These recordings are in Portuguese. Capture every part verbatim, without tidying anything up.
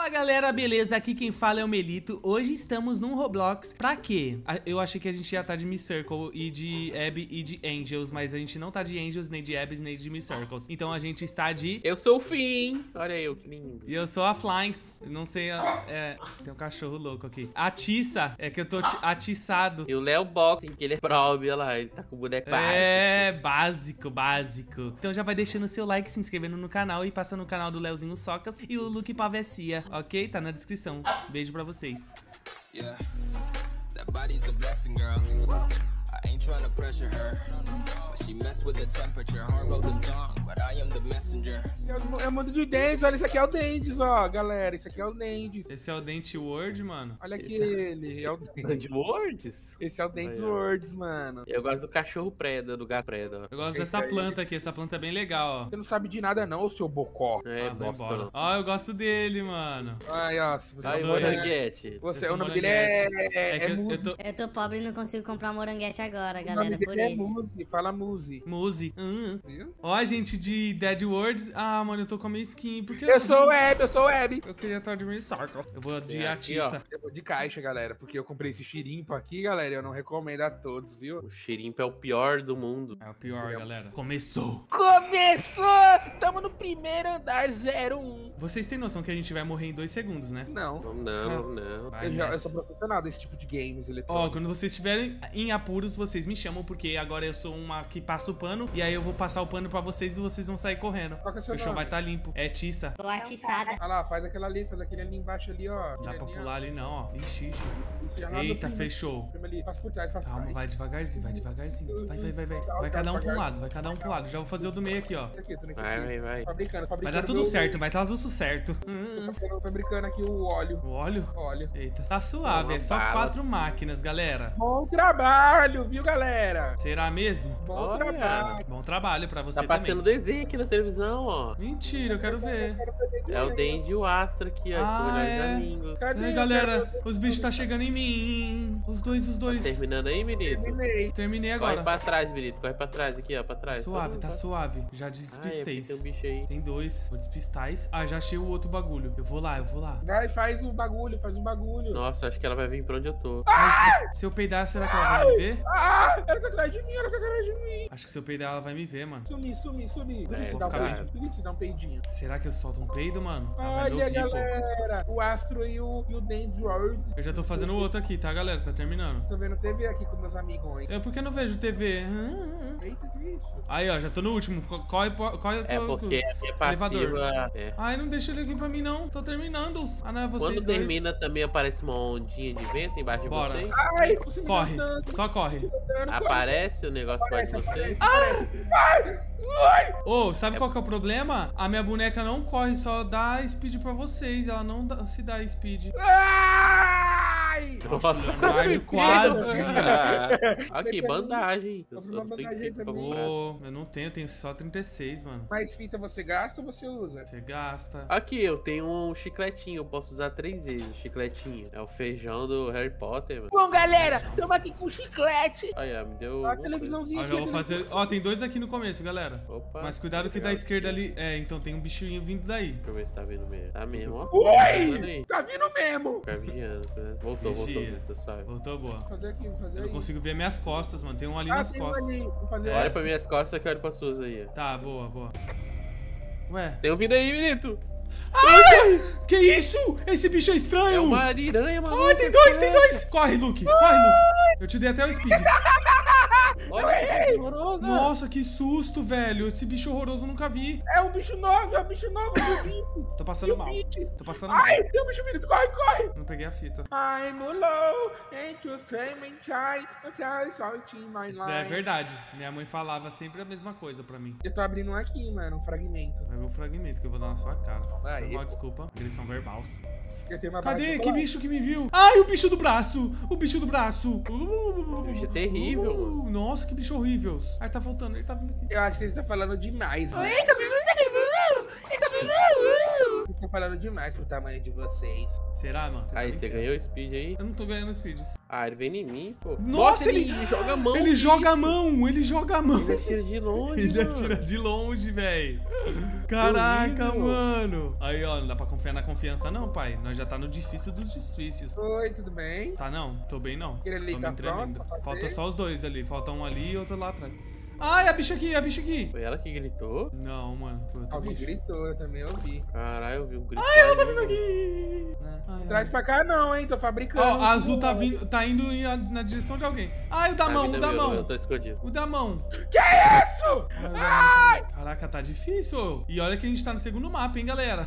Fala galera, beleza? Aqui quem fala é o Melito. Hoje estamos num Roblox. Pra quê? Eu achei que a gente ia estar de Miss Circle e de Abby e de Angels, mas a gente não tá de Angels, nem de Abby, nem de Miss Circles. Então a gente está de... Eu sou o Finn. Olha eu, que lindo. E eu sou a Flanks. Não sei, é... tem um cachorro louco aqui. A Tissa, é que eu tô atiçado. E o Léo Boxing, que ele é probe, olha lá, ele tá com o boneco básico. É, básico, básico. Então já vai deixando o seu like, se inscrevendo no canal e passando no canal do Leozinho Socas e o Luke Pavecia, ok? Tá na descrição. Beijo pra vocês. Yeah, that body's a blessing, girl. I ain't trying to pressure her, but she messed with the temperature. Heart wrote the song, but I am the messenger. É o mundo de dentes, olha, isso aqui é o Dentes, ó, galera, isso aqui é o Dentes. Esse é o Dente World, mano. Olha aqui Esse ele, é o Dentes. De Words? Esse é o Dentes Olha. Words, mano. Eu gosto do cachorro preda, do gato preda. Eu gosto Esse dessa aí. planta aqui, essa planta é bem legal, ó. Você não sabe de nada não, ô seu bocó. É, Ah, vai bosta embora. não. Ó, eu gosto dele, mano. Ai, ó, se você... Ai, sou moranguete. Você, Eu sou o nome dele é... É que é eu, Muzi. eu tô... Eu tô pobre e não consigo comprar um moranguete agora, O galera, nome por dele é isso. Muzi, fala Muzi. Muzi. Hum. Viu? Ó, gente de Dead Words. Ah, mano, eu tô com a minha skin. Porque Eu sou o Web, eu sou o Web. Eu queria estar de Miss Circle. Eu vou de É, aqui, ó. Atissa. Eu vou de caixa, galera, porque eu comprei esse xirimpo aqui, galera, eu não recomendo a todos, viu? O xirimpo é o pior do mundo. É o pior, galera. Começou. Começou! Tamo no primeiro andar zero um. Vocês têm noção que a gente vai morrer em dois segundos, né? Não, Vamos não, vamos não. Vai eu, já, eu nessa. sou profissional desse tipo de games Ó, eletrônicos. quando vocês estiverem em apuros, vocês me chamam, porque agora eu sou uma que passa o pano, e aí eu vou passar o pano pra vocês e vocês vão sair correndo. Qual que é o seu O chão nome? vai estar limpo. É Tissa. Tô atiçada. Olha lá, faz aquela ali, faz aquele ali embaixo ali, ó. Dá pra pular ali não, ó. Ixi, ixi. Já lá no Eita, primeiro- fechou. primeiro ali, faz por trás, faz por Calma, trás. vai devagarzinho, vai devagarzinho. Vai, vai, vai, vai. Vai cada um pra um lado, vai cada um pro lado. Já vou fazer o do meio aqui, ó. Esse aqui, tô nesse Vai, aqui. vai, vai. Fabricando, fabricando. Vai dar tudo meu- certo, vai estar tudo certo. Hum, Fabricando, fabricando aqui o óleo. O óleo? Óleo. Eita. Tá suave, é só Uma quatro bala. máquinas, galera. Bom trabalho, viu, galera? Será mesmo? Bom Olha. trabalho. Bom trabalho pra você Tá passando também. desenho aqui na televisão, ó. Mentira, eu quero ver. É o Dandy e o Astra aqui, ó. Ah, Esse olhar é. de língua. Cadê? Ai, galera, os bichos tá chegando em mim. Os dois, os dois. Terminando aí, menino? Terminei. Terminei Corre agora. pra trás, menino. Corre pra trás aqui, ó. Pra trás. Suave, tá Corre, suave. Já corre. despistei. Ah, é, tem um bicho aí. Tem dois. Vou despistar. Ah, já achei o outro bagulho. Eu vou lá, eu vou lá. Vai, faz o bagulho, faz o bagulho. Nossa, acho que ela vai vir pra onde eu tô. Mas se eu peidar, será que ela vai me ver? Ah, ela tá atrás de mim, ela tá atrás de mim. Acho que se eu peidar, ela vai me ver, mano. Sumi, sumi, sumi. Por É, que você vou dá um ficar peidinho? Por que você dá um peidinho? Será que eu solto um peido, mano? Ela vai me Olha, ouvir, pô. galera, o Astro e o, e o Dance World. Eu já tô fazendo o outro aqui, tá, galera? Tá terminando. Tô vendo T V aqui com meus amigões. Eu por que não vejo T V? Eita, que isso? Aí, ó, já tô no último. Co- Corre, po- corre, É pro- porque a minha elevador. passiva... É. Ai, não deixa ele aqui pra mim, não. Tô terminando. Ah, não, é vocês Quando dois. termina, também aparece uma ondinha de vento embaixo Bora. de vocês. Ai, você me Corre, dá tanto, só corre. me dá tanto, corre. Aparece o negócio Aparece, embaixo de vocês. aparece, aparece. Ai, ai. Ô, sabe qual que é o problema? A minha boneca não corre, só dá speed pra vocês. Ela não dá- se dá speed. Ai. Nossa, Leonardo, quase. Aqui, bandagem. Eu Compra só uma não tenho bandagem fita pra pra mim. comprar. Ô, eu não tenho, eu tenho só trinta e seis, mano. Mais fita você gasta ou você usa? Você gasta. Aqui, eu tenho um chicletinho, eu posso usar três vezes o chicletinho. É o feijão do Harry Potter, mano. Bom, galera, estamos aqui com chiclete. Olha, me deu. Ó, a alguma televisãozinha Ó, aqui. já vou a fazer. Ó, tem dois aqui no começo, galera. coisa. Opa. Mas cuidado que da esquerda ali. É, então tem um bichinho vindo daí. Deixa eu ver se tá vindo mesmo. Tá mesmo, ó. Oi! Tá aí. Tá vindo mesmo. Ficar vigiando, né? Voltou, voltou, Vigia. voltou, suave. Voltou boa. Vou fazer aqui, vou fazer Eu aí. não consigo ver minhas costas, mano. Tem um ali Ah, nas tem um costas. ali. Vou fazer É. Olha pra minhas costas que eu olho pra suas aí, ó. Tá, boa, boa. Ué. Tem um vindo aí, Benito. Ai! Que isso? Esse bicho é É estranho! uma ariranha, mano. Ai, tem dois, tem dois! Corre, Luke! Corre, Luke! Eu te dei até o speed. Olha, que horrorosa. Nossa, que susto, velho. Esse bicho horroroso eu nunca vi. É um bicho novo, é um bicho novo, é um bicho. Tô passando mal. Tô passando mal. Ai, tem um bicho vindo, corre, corre. Não peguei a fita. I'm low, ain't you screaming shy, until it's all in my Isso daí é life. verdade. Minha mãe falava sempre a mesma coisa pra mim. Eu tô abrindo um aqui, mano, um fragmento. Vai ver o fragmento que eu vou dar na sua cara. Aí, Foi mal, pô. desculpa. Agressão verbal. Eu tenho uma Cadê? barra de Que chocolate. bicho que me viu? Ai, o bicho do braço! O bicho do braço! Uh, Esse bicho é terrível, uh, Nossa, que bicho horrível. Ai, tá faltando, ele tá vindo aqui. Eu acho que você tá falando demais, mano. Ele tá vindo, ele tá vindo! Ele tá vindo! Você tá falando demais pro tamanho de vocês. Será, mano? Tá Aí, mentindo. você ganhou o speed aí? Eu não tô ganhando speeds. Ah, ele vem em mim, pô. Nossa, ele- ele joga a mão. Ele joga a mão, ele joga a mão. Ele atira de longe, Ele mano. atira de longe, velho. Caraca, Horrível. mano. Aí, ó, não dá pra confiar na confiança não, pai. Nós já tá no difícil dos difíceis. Oi, tudo bem? Tá não? Tô bem não. Aquele ali Tô me tá tremendo. pronto pra fazer? Falta só os dois ali. Falta um ali e outro lá atrás. Ai, a bicha aqui, a bicha aqui. Foi ela que gritou? Não, mano. Foi outro Alguém bicho. gritou, eu também ouvi. Caralho, eu vi um grito. Ai, ela tá ali, vindo mano. aqui. Né? Ai, Traz ai. pra cá não, hein? Tô fabricando. Ó, a azul tá vindo, tá indo em- na direção de alguém. Ai, o da Ah, mão, vida o da meu, mão. Eu tô escondido. O da mão. Que isso? Ai! Caraca, tá difícil. E olha que a gente tá no segundo mapa, hein, galera.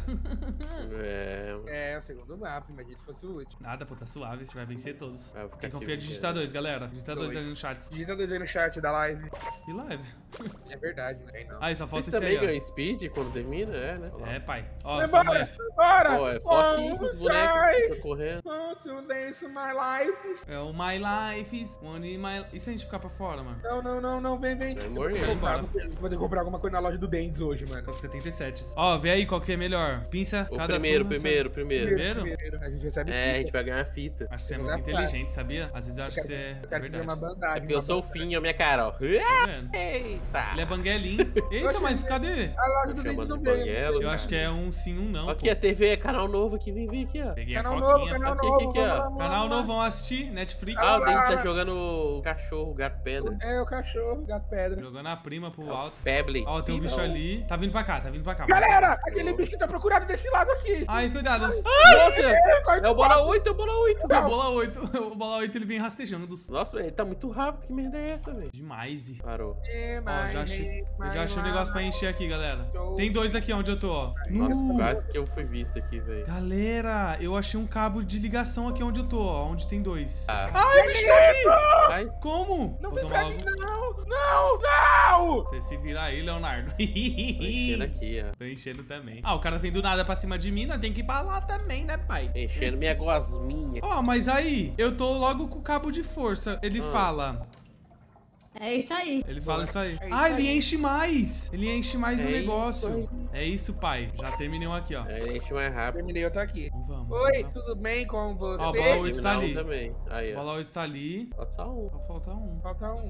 É. É, o segundo mapa, imagina se fosse o último. Nada, pô, tá suave. A gente vai vencer todos. Ah, eu vou ficar Quem aqui, confia, eu digita quero. dois, galera. Digita dois Dois. ali no chat. Digita dois aí no chat da live. E live. É verdade, não tem não. Aí, só falta Vocês esse também aí, ganham speed quando termina? É, né? ó. É, pai. Ó, Vai foi embora, F. vai embora. Pô, é forte isso, os bonecos que ficam correndo. Oh, to dance my life. É o My Life, One in My... E se a gente ficar pra fora, mano? Não, não, não, não, vem, vem. Vai Eu morrer. Vou comprar, Vai vou vou ter que comprar alguma coisa na loja do Dentes hoje, mano. setenta e sete. Ó, vê aí qual que é melhor. Pinça, O cada primeiro, turno, primeiro, primeiro. Primeiro? A gente recebe É, a fita. gente vai ganhar fita. Acho que você é Eu muito já inteligente, sabia? Às vezes eu acho que Eu você é, quero, eu é quero pedir uma verdade. bandagem. É porque eu uma sou o bandagem. Finho, a minha cara, ó. Tá vendo? Eita! Ele é banguelinho. Eita, mas cadê? A loja do Chama Dentes de não veio. banguelo. Eu acho que é um sim, um não. Aqui pô. a T V, canal novo aqui, vem ver aqui, ó. Peguei Canal a novo, coquinha. canal Aqui, novo. aqui, aqui, ó. vamos lá, vamos Canal lá. novo, vamos assistir. Netflix. Ah, o Denis Ah. tá jogando o cachorro, o gato pedra. É o cachorro, gato pedra. Jogando a prima pro alto. Pebble. Ó, tem um bicho ali. Tá vindo pra cá, tá vindo pra cá. Galera, aquele bicho que tá procurado desse lado aqui. Ai, cuidado. Nossa! Corta É o bola oito, é o bola oito. O bola oito. O bola oito ele vem rastejando dos. Nossa, ele tá muito rápido. Que merda é essa, velho? Demais. e- Parou. É, Ó, mas, já achei, eu mas já achei um lá- negócio pra encher aqui, galera. Show. Tem dois aqui onde eu tô, ó. Nossa, Nu. quase que eu fui visto aqui, velho. Galera, eu achei um cabo de ligação aqui onde eu tô, ó. Onde tem dois. Ah. Ai, o bicho tá aqui! Ai, Como? Não Vou vem tomar pra logo. mim, não! Não, não! Você se vira aí, Leonardo. tô enchendo aqui, ó. Tô enchendo também. Ah, o cara vem do nada pra cima de mim, nós tem que ir pra lá também, né, pai? Enchendo minha gosminha. Ó, mas aí, eu tô logo com o cabo de força. Ele Ah. fala. É isso aí. Ele fala isso aí. É isso Ah, ele aí. enche mais. Ele enche mais É o isso negócio. É isso, pai. Já terminei um aqui, ó. É, enche mais rápido. Terminei, eu tô aqui. Então vamos. Oi, vamos. tudo bem com você? Ó, bola oito tá Terminar um ali. também. Aí, ó. Bola oito tá ali. Falta só um. Só falta um. Falta um.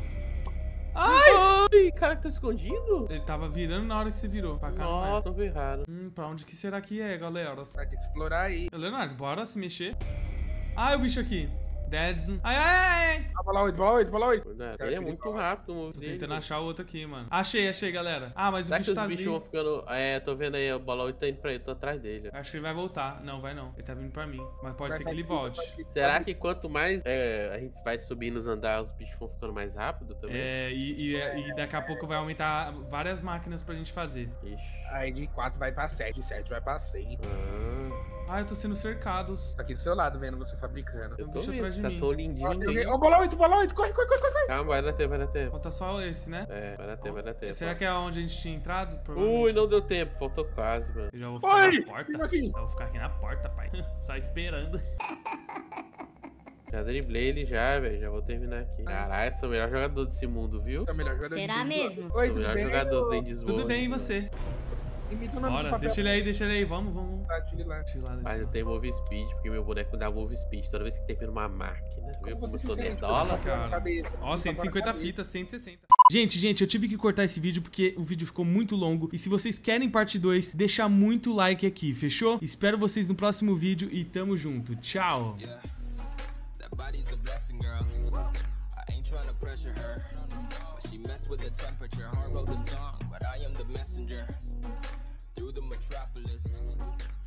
Ai, cara, que tá escondido? Ele tava virando na hora que você virou. Pra cá não é. Nossa, não vi errado. Hum, pra onde que será que é, galera? Vai ter que explorar aí. Leonardo, bora se mexer. Ai, o bicho aqui. Deads. Ai, ai, ai. Ah, bola oito, bola oito, bola oito. Cuidado, Cara, Ele é que muito legal. rápido o move Tô dele. tentando achar o outro aqui, mano. Achei, achei, galera. Ah, mas Será o que bicho os tá bichos ali. vão ficando... É, tô vendo aí, o bola oito tá indo pra ele, tô atrás dele. ó. Acho que ele vai voltar. Não, vai não. Ele tá vindo pra mim. Mas pode Vai ser que ele aqui, volte. vai aqui. Será que quanto mais é, a gente vai subindo os andares, os bichos vão ficando mais rápido também? É, e, e, e daqui a pouco vai aumentar várias máquinas pra gente fazer. Ixi. Aí de quatro vai pra sete, de sete vai pra seis. Ah, Ah, eu tô sendo cercado. Tô aqui do seu lado, vendo você fabricando. eu um tô bicho vendo, atrás de tá mim. tão Ó, lindinho joguei- aí. Ó, bola oito, bola oito, corre, corre, corre, corre. Calma, vai dar tempo, vai dar tempo. Falta só esse, né? É, vai dar tempo, vai dar tempo. Será que é onde a gente tinha entrado? Ui, Provavelmente. não deu tempo, faltou quase, mano. Eu já vou ficar Oi, na porta. fica aqui. Eu vou ficar aqui na porta, pai. Só esperando. Já driblei ele já, velho. Já vou terminar aqui. Caralho, sou o melhor jogador desse mundo, viu? É o melhor jogador Será de tudo. mesmo? Oi, Sou o tudo melhor bem? jogador Ô, do Indies Tudo World, bem, e mano. você? Imita o nome do Bora, papel. deixa ele aí, deixa ele aí. Vamos, vamos. Tá, tira lá. Deixa ele lá, deixa Mas ele eu lá. tenho move speed, porque meu boneco dá move speed toda vez que termina uma máquina. Viu como eu Você sou se sente? nerdola? cara. Cabeça. Ó, cento e cinquenta Cabeça. fitas, cento e sessenta. Gente, gente, eu tive que cortar esse vídeo porque o vídeo ficou muito longo. E se vocês querem parte dois, deixa muito like aqui, fechou? Espero vocês no próximo vídeo e tamo junto. Tchau! Yeah, that body's a blessing, girl. I ain't trying to pressure her, but she messed with the temperature. Heart wrote the song, but I am the messenger through the metropolis.